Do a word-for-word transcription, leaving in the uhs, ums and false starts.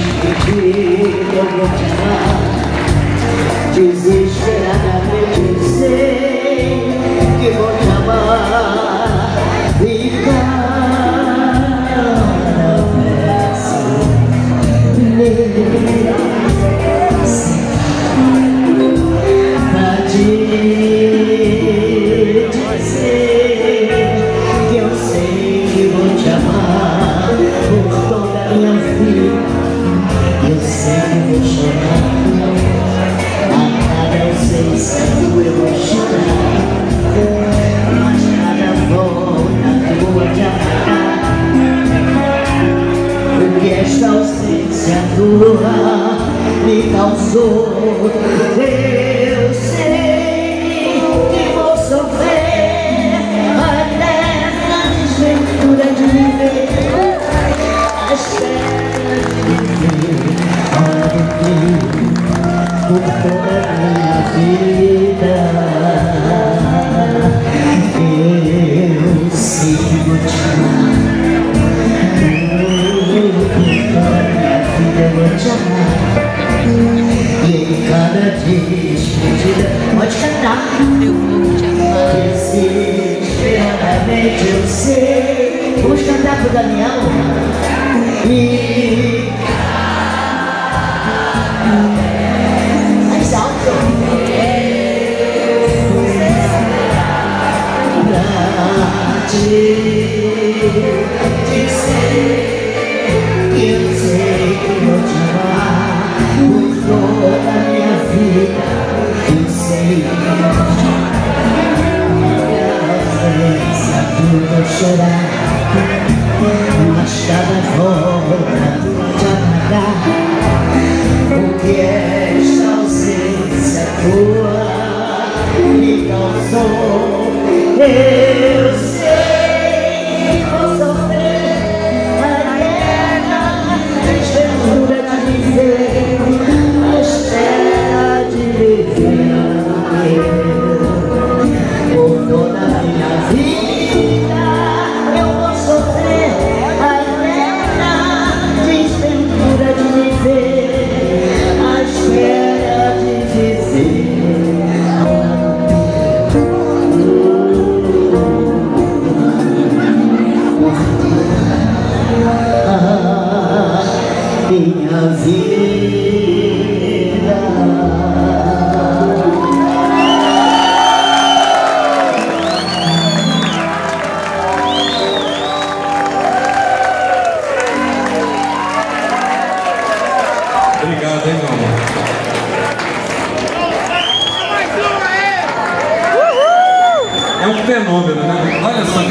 despedir, eu vou te amar. Desesperadamente eu sei que vou te amar. E cada verso nele pra te dizer que eu sei que vou te amar por toda a minha vida. Eu sei que vou chorar a cada ausência tua, eu vou chorar, mas cada volta tua te amargar, porque esta ausência tua me causou. Eu sei que vou sofrer a eterna desventura de viver a espera de viver por toda a minha vida. Eu sigo te amar, por toda a minha vida eu vou te amar. E em cada despedida pode cantar, eu vou te amar. Desesperadamente eu sei. Vamos cantar pro Daniel. E mais alto. Pra te dizer que eu sei que vou te amar por toda a minha vida. Eu sei que a ausência tu vai chorar, mas cada volta te apagar, porque esta ausência tua me causou. Eu sei que vou sofrer a eterna desventura de viver a espera de viver por toda a minha vida. Eu vou sofrer a eterna desventura de viver a espera de viver. Minha vida. Obrigado, hein, meu amor. É um fenômeno, né? Olha só.